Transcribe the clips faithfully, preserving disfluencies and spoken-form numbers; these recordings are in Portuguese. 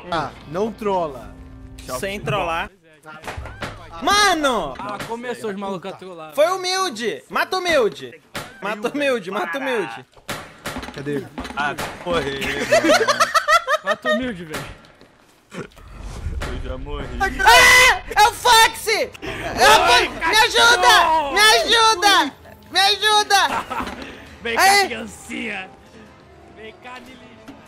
Ah, não trola. Sem trollar. Mano! Ah, começou os malucos a trollar. Foi humilde! Mata humilde! Mata humilde, mata humilde. Cadê ele? Ah, morri. Mata humilde, velho. Eu já morri. Ah! É o Foxy! É o... Me ajuda! Me ajuda! Me ajuda! Vem cá, Aê! criancinha. Vem cá, Lili.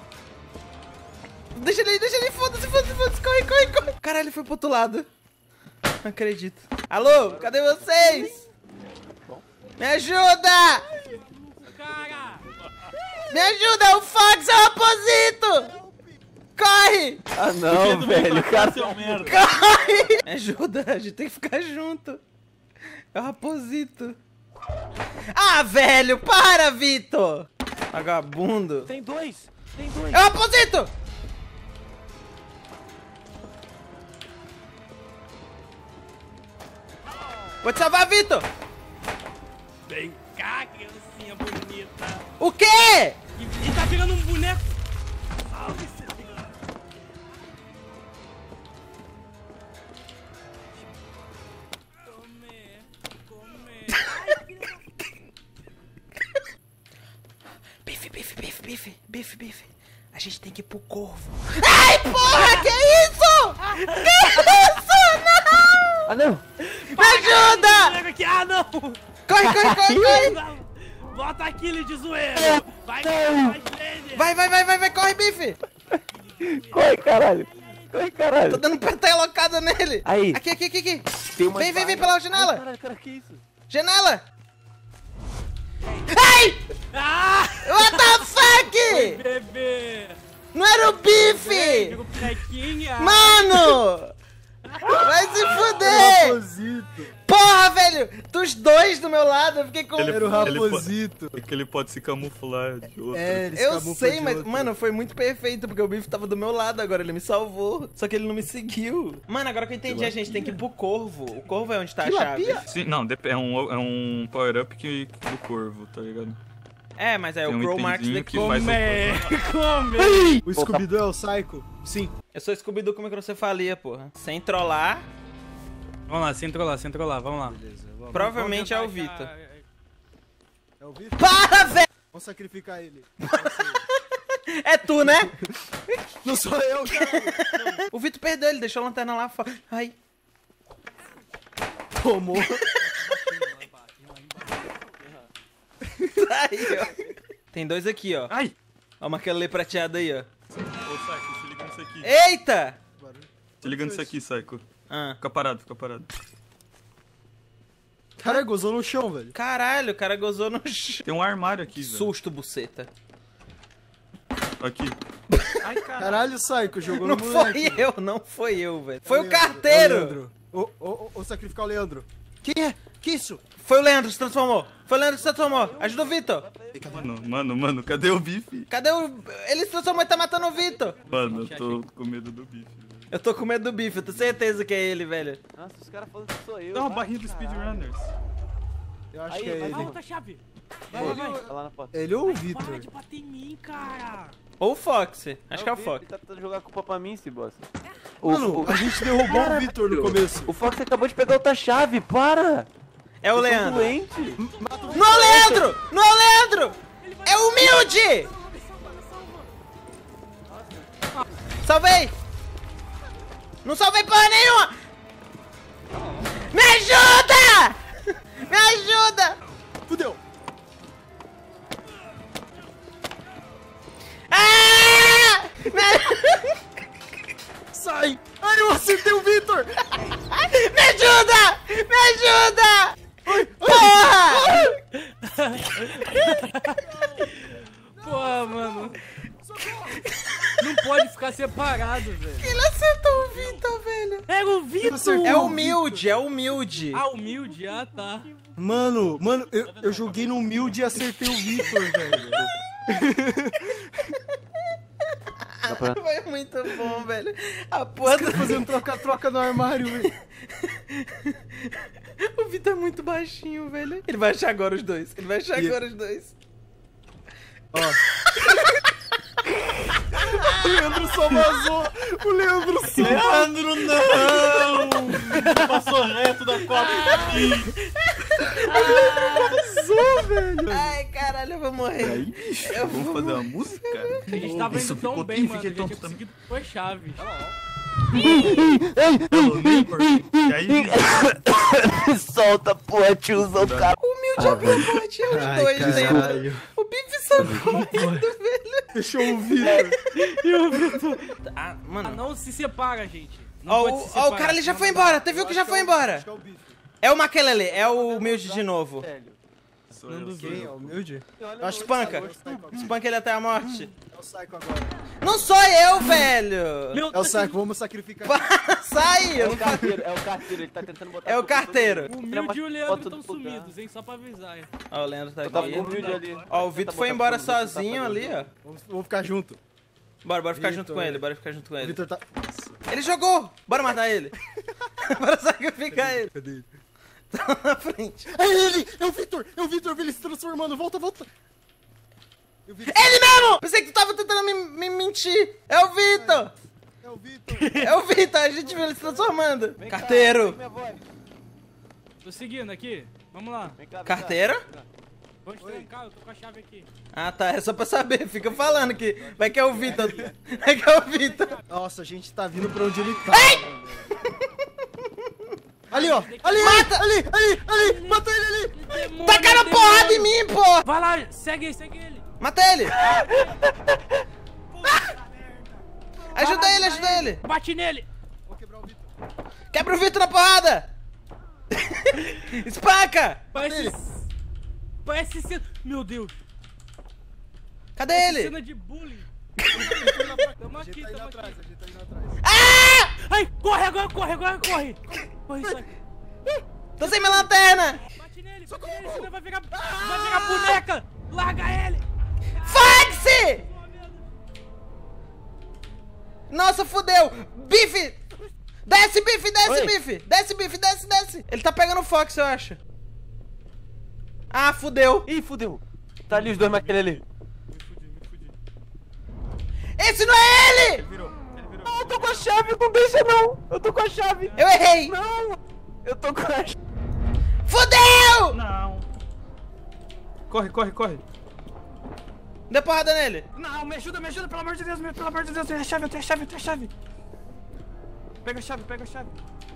Deixa ele aí, deixa ele aí, foda-se, foda-se, foda-se, corre, corre, corre. Caralho, ele foi pro outro lado. Não acredito. Alô, cadê vocês? Me ajuda! Cara! Me ajuda, o Fox é o Raposito! Corre! Ah não, velho, cara. Seu merda. Corre! Me ajuda, a gente tem que ficar junto. É o Raposito. Ah, velho, para, Vitor! Vagabundo. Tem dois, tem dois. É o Raposito! Vou te salvar, Vitor! Vem cá, criancinha bonita. O quê? E, e tá virando um boneco. Salve, seu Deus. Comer, comer. Bife, bife, bife, bife, bife, bife. A gente tem que ir pro Corvo. Ai, porra, que isso? Que isso? Não! Ah não! Me ajuda! Boneco aqui. Ah, não! Corre, corre, corre, corre! Bota aquele de zoeira! Vai, vai, Vai, vai, vai, vai, vai, corre, bife! Corre, caralho! Corre, caralho! Tô dando petelocada nele! Aí. Aqui, aqui, aqui, aqui! Tem uma Vem, vem, vem vaga. pela Ai, janela! caralho, cara, que isso? Janela! Ai! Ah! What the fuck? Bebê! Não era o bife! Digo prequinha! Mano! Vai se fuder! Raposito. Porra, velho! Dos dois do meu lado, eu fiquei com... Ele- Era o ele Raposito. É que ele pode se camuflar de outro. É, ele se Eu camufla sei, de mas, outro. mano, foi muito perfeito, porque o bife tava do meu lado agora, ele me salvou. Só que ele não me seguiu. Mano, agora que eu entendi, a gente tem que ir pro Corvo. O Corvo é onde tá a chave. Tilapia? Sim, não, dep- é um, é um power-up que, do corvo, tá ligado? É, mas é Tem o um Crow Marks itemzinho the que King. faz o Come! Come! O Scooby-Doo é o Psycho? Sim. Eu sou Scooby-Doo com microcefalia, porra. Sem trollar, Vamos lá, sem trollar, sem trollar, vamos lá. Beleza, vamos. provavelmente é o Vamos tentar Vitor. achar- É o Vitor? Para, velho! Vamos sacrificar ele. É tu, né? Não sou eu, cara. O Vitor perdeu, ele deixou a lanterna lá fora. Ai. Tomou. Aí, ó. Tem dois aqui, ó. Ai! Ó, uma aquele prateada aí, ó. Ô, Psycho, se liga nisso aqui. Eita! Se liga nisso aqui, Psycho. Ah. Fica parado, fica parado. Cara, gozou no chão, velho. Caralho, o cara gozou no chão. Tem um armário aqui, velho. Susto, buceta. Aqui. Ai, cara. Caralho, Psycho, jogou Não no foi moleque. eu, não foi eu, velho. Foi o Leandro, é o carteiro! Leandro. Ô, ô, ô, ô, sacrificar o Leandro. Quem é? Que isso? Foi o Leandro que se transformou. Foi o Leandro que se transformou. Ajuda o Vitor. Mano, mano, mano, cadê o bife? Cadê o... Ele se transformou e tá matando o Vitor. Mano, eu tô com medo do bife. velho. Eu tô com medo do bife, eu tenho certeza que é ele, velho. Nossa, os caras falando que sou eu. Dá uma vai, barrinha do caralho. Speedrunners. Eu acho Aí, que é vai, ele. Vai, outra chave! Vai, Pô, vai, vai! Vai lá na foto. Ele ou o Para Vitor? de bater em mim, cara! Ou o Fox. Acho que é o vi, Fox. Ele tá tentando jogar a culpa pra mim, esse bosta. O, Mano, o, a gente derrubou o Vitor no começo. o Fox acabou de pegar outra chave, para! É o Vocês são Leandro. doentes. Não é o Leandro! Não é o Leandro! É o humilde! Salvei! Não salvei porra nenhuma! Me ajuda! Me ajuda! Fudeu. Ah! Me... Sai. Ai, eu acertei o Vitor. Me ajuda! Me ajuda! Porra! Pô, mano. Não pode ficar separado, velho. Ele acertou o Vitor, velho. Era o Vitor! acertei. É humilde, é humilde. Ah, humilde? Ah, tá. Mano, mano, eu, eu joguei no humilde e acertei o Vitor, velho. Dá pra... Foi muito bom, velho. A porra do... Fazendo troca-troca no armário, velho. O Vitor é muito baixinho, velho. Ele vai achar agora os dois. Ele vai achar E- agora os dois. Ó. O Leandro só vazou. O Leandro só Leandro, não! Passou reto da copa. vazou, velho. Ai, caralho, eu vou morrer. Eu Vamos vou fazer uma morrer. música? A gente tava Isso indo tão ficou bem, triste, mano. fiquei Que a gente tonto tinha conseguido pôr chaves. Hello, neighbor. E aí? Solta, porra, tiozão do cara. Humilde abriu a porta, os Ai, dois caralho. dentro. O Bife só correndo, velho. Deixou o Vitor. Ah, Ah, mano. não se separa, gente. Não Ó, pode o, se ó, o separar, cara ele já senão foi não dá. embora. Você viu que já foi embora? Acho que é o Bife. É o Makelele, é o Humilde de novo. Sou Não eu, sou duvido. Quem? É eu. o humilde? Acho espanca. É o Psycho agora. Espanca ele até a morte. É o Psycho agora. Não sou eu, velho. Meu É o Psycho, vamos sacrificar. Sai! É eu o não- carteiro, é o carteiro, ele tá tentando botar... É o culpa em todo carteiro. mundo. O Ele é Humilde e o uma Leandro foto do estão lugar. sumidos, hein? Só pra avisar. Ó, o Leandro tá Eu tava aqui. com o humilde ali. Ó, o Vitor foi embora sozinho ali, ó. Vamos, vamos ficar junto. Bora, bora ficar Vitor. junto com ele, bora ficar junto com O ele. Vitor tá... Ele jogou! Bora matar ele. Bora sacrificar ele. Cadê ele? Tá na frente. É ele! É o Vitor! É o Vitor! Ele se transformando! Volta, volta! É o Vitor! Ele mesmo! Pensei que tu tava tentando me, me mentir. É o Vitor! É o Vitor! É o Vitor, a gente viu ele se transformando. Vem cá, Carteiro. vem minha voz. Tô seguindo aqui. Vamos lá. Vem cá, vem cá. Carteira? Vou te trancar, eu tô com a chave aqui. Ah, tá. É só pra saber. Fica falando que vai que é o Vitor. Vai que é o Vitor. Nossa, a gente tá vindo pra onde ele tá. Ali, ó! Ali, Mata! ali, ali, ali! Mata ele ali! Demônio, Tacaram demônio. porrada em mim, pô! Vai lá, segue, segue ele. Mata ele! Ajuda ele, ajuda ele! Bate nele. Vou quebrar o Vitor. Quebra o Vitor na porrada! Espanca! Parece... Parece cena... Meu Deus. Cadê Parece ele? cena de bullying. Tamo A aqui, gente tá indo tamo atrás, aqui. a gente tá indo atrás. Ai, corre agora, corre agora, corre. Corre, sai. Tô sem minha lanterna! Bate nele, bate nele, senão vai virar... Vai virar boneca. Larga ele. Fox! Nossa, fudeu! Bife! Desce, Bife, desce, Oi. Bife! Desce, Bife, desce, desce! Ele tá pegando o Fox, eu acho. Ah, fudeu! Ih, fudeu. Tá ali os dois naquele ali. Esse não é ele! Não, eu tô com a chave, não deixa não. Eu tô com a chave. Eu errei! Não, eu tô com a chave. Fudeu! Não. Corre, corre, corre. Deu porrada nele. Não, me ajuda, me ajuda, pelo amor de Deus, meu, pelo amor de Deus, eu tenho a chave, eu tenho a chave, eu tenho a chave. Pega a chave, pega a chave.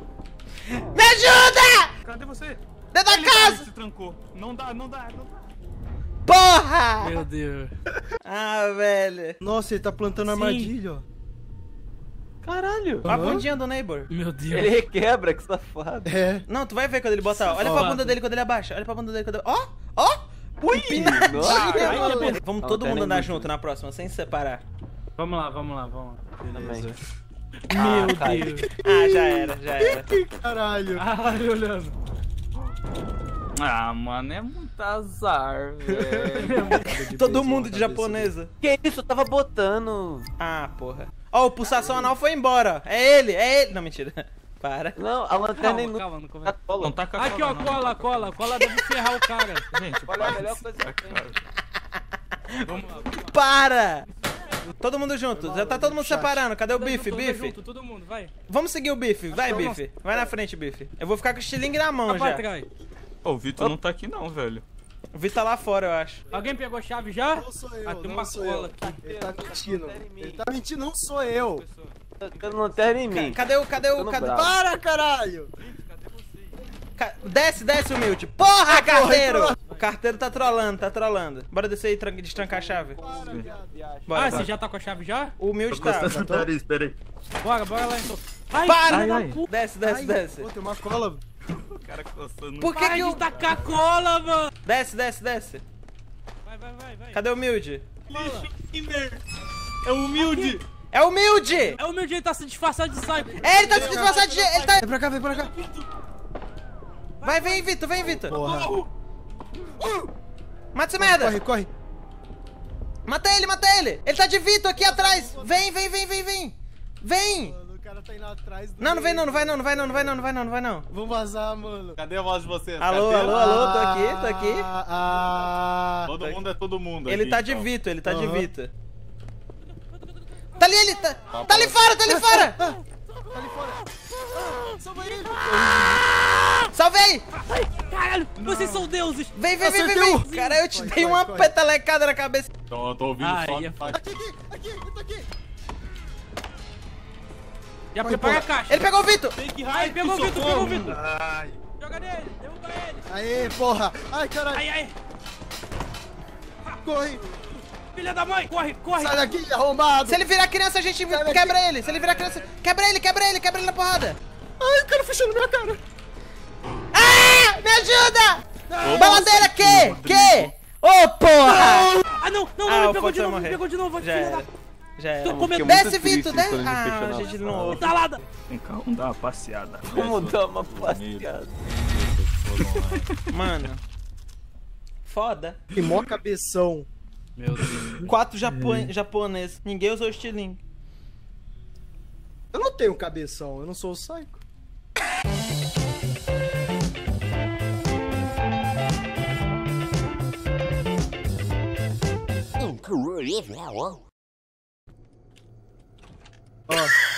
Me ajuda! Cadê você? Dentro da Ele casa! se trancou. Não dá, não dá, não dá. Porra! Meu Deus. Ah, velho. Nossa, ele tá plantando Sim. armadilha, ó. Caralho. Olha a bundinha do neighbor. Meu Deus. Ele requebra, que safado. É. Não, tu vai ver quando ele botar. Olha Ó. pra bunda dele quando ele abaixa. Olha pra bunda dele quando ele... Ó! Ó! Ui! Empinadinho! Nossa. Vamos Não, todo tem mundo nem andar muito. junto na próxima, sem se separar. Vamos lá, vamos lá, vamos lá. Também. Meu cai. Deus. Ah, já era, já era. Caralho. Ah, me olhando. Ah, mano, é muito azar, velho. Todo mundo de japonesa. Que isso, eu tava botando. Ah, porra. Ó, o pulsação anal foi embora. É ele, é ele. Não, mentira. Para. Não, a lanterna Calma, é inútil. calma, não começa. Tá cola. Não tá com a Aqui, ó, não. cola, cola. Cola deve ferrar o cara. Gente, Olha, para a melhor de coisa sacar, que tem. cara. Vamos lá, vamos lá. Para! Todo mundo junto. Já tá todo mundo Chat. separando. Cadê o Todo bife, junto, todo bife? junto, todo mundo, vai. Vamos seguir o bife. Vai, Então, bife. Vai na frente, bife. Eu vou ficar com o estilingue na mão Vai pra já. trás. Ô, o Vitor não tá aqui não, velho. O Vitor tá lá fora, eu acho. Alguém pegou a chave já? Não sou eu, Ah, tem não uma sou cola eu. aqui. Ele tá mentindo. Ele tá mentindo, não sou eu. Eu não terno em mim. Cadê o. Cadê o. Ficando Cadê... bravo. Para, caralho. Ca- Desce, desce, humilde. Porra, carteiro! O carteiro tá trolando, tá trolando. Bora descer aí e tran- destrancar a chave. Para, viado. Bora. Ah, você já tá com a chave já? O humilde tá. do nariz, peraí. Bora, bora lá então. Ai, Para! filho da ai. puta. Desce, desce, Ai, desce. Pô, tem uma cola. O cara coçando. Por que Para que de o. tacar cola, mano. Desce, desce, desce. Vai, vai, vai, vai. Cadê o humilde? Cola. É humilde! É o humilde! É o meu jeito, tá se disfarçado de sai. É, ele tá se disfarçado de. Ele tá. Vem pra cá, vem pra cá. Vai, vem, Vitor, vem, Vitor. Porra. Mata essa merda! Corre, corre. Mata ele, mata ele! Ele tá de Vitor aqui atrás! Vem, vem, vem, vem, vem! Vem! Mano, o cara tá indo atrás do... Não, não vem não, não vai não, não vai não, não vai não, não vai não, não vai não. Vamos vazar, mano. Cadê a voz de vocês? Alô, alô, alô, tô aqui, tô aqui. Ah, ah. Todo mundo é todo mundo Ele aqui, tá de então. Vitor, ele tá de Aham. Vitor. Tá ali ele, tá, tá ali fora, tá ali fora. Tá ali fora. Salva ele. Salvei. Ai, caralho, vocês são deuses. Vem, vem, vem, vem, Acertei. vem. Cara, eu te Corre, dei corre, uma corre. petalecada na cabeça. Então eu tô ouvindo Ai, só. é foda. Aqui, aqui, aqui, eu tô aqui. Já prepara a caixa. Ele pegou o Vitor. Tem que Ai, raio, pegou o Vitor, pegou o Vitor. Ai. Joga nele, derruba ele. Aê, porra. Ai, caralho. Ai, ai. Corre. Filha da mãe, corre, corre. Sai daqui, arrombado. Se ele virar criança, a gente daqui. quebra ele. Se ele virar criança, quebra ele, quebra ele, quebra ele na porrada. Ai, o cara fechando minha cara. Ah! Me ajuda! Baladeira, que? Que? Ô, porra! Ah, não, não, Ah, não, o me pegou Fox de vai novo, me morrer. pegou de novo. Já filha era. da... Já era. Tô comendo. Desce, Vitor, desce. Ah, a gente não ouve. Talada. Vem cá, vamos dar uma passeada. Vamos dar uma passeada. Mano. Foda. Que mó cabeção. Meu Deus. Quatro japo japoneses. Ninguém usou estilingue. Eu não tenho cabeção, eu não sou o Psycho. Incrível. Ó.